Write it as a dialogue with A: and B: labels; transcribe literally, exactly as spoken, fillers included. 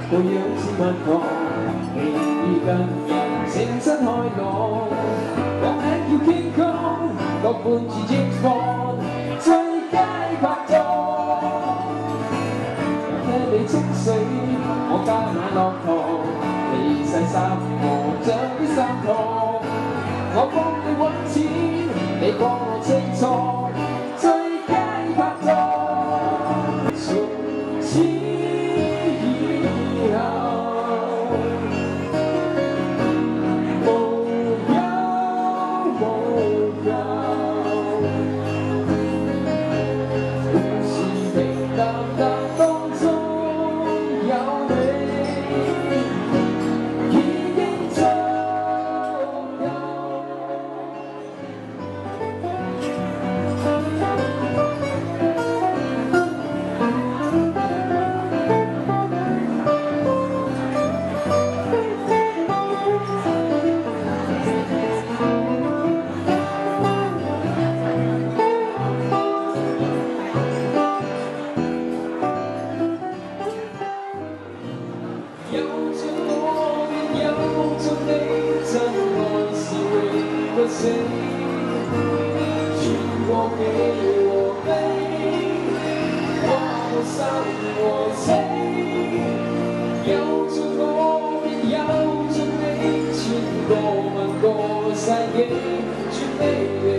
A: 個樣似蜜糖，奇異近人誠實開朗，個名叫 King Kong， 個伴住 James Bond， 最佳拍檔。聽你清水，我加眼落糖，你細心我像啲心糖，我幫你揾錢，你幫我清楚，最佳拍檔。從此以後。 有着我便有着你，真愛是永不死，穿過喜和悲，跨過生和死。有着我便有着你，穿過萬個世紀，絕未離。